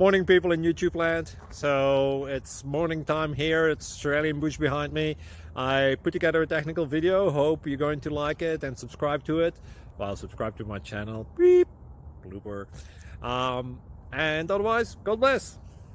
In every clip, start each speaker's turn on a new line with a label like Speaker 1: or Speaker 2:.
Speaker 1: Morning, people in YouTube land. So it's morning time here. It's Australian bush behind me. I put together a technical video. Hope you're going to like it and subscribe to it. Well, subscribe to my channel. Beep. Blooper. And otherwise, God bless.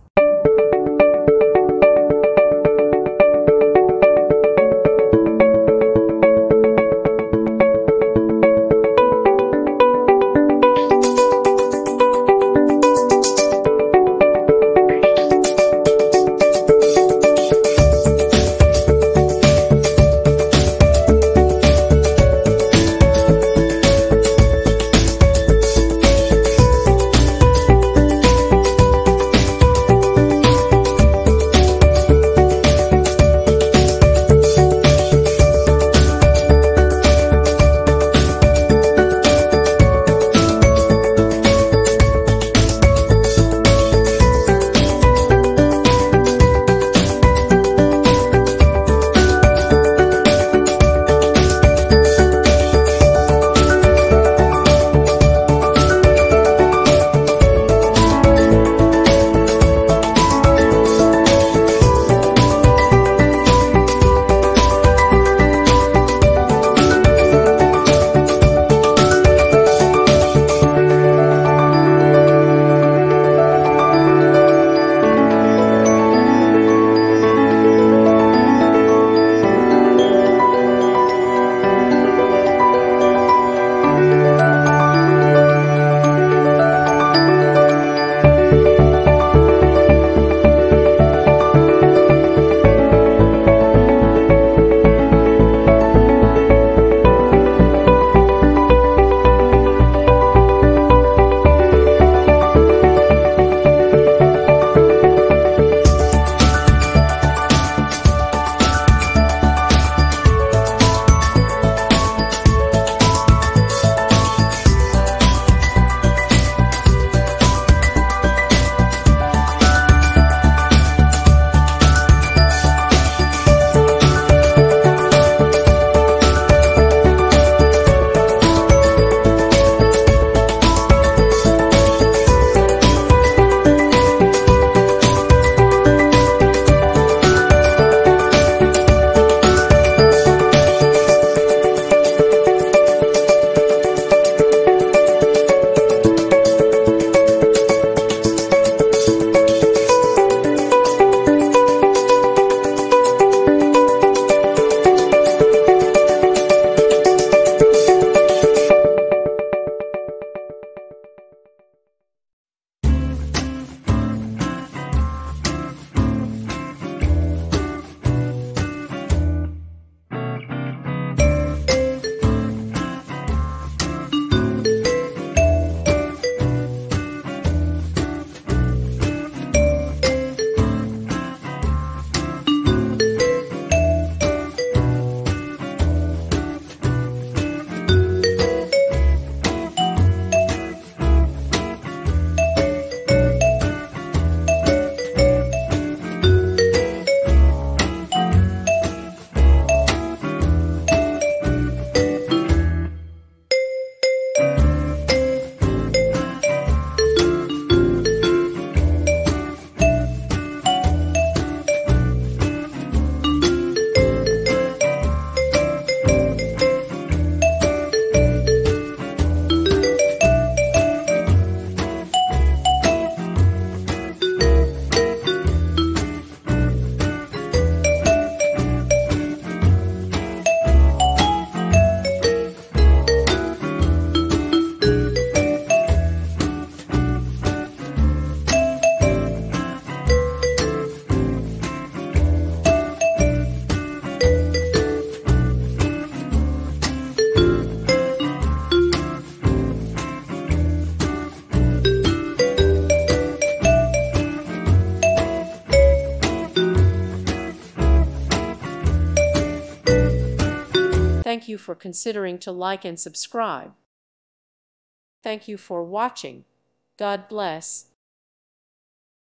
Speaker 2: Thank you for considering to like and subscribe. Thank you for watching. God bless.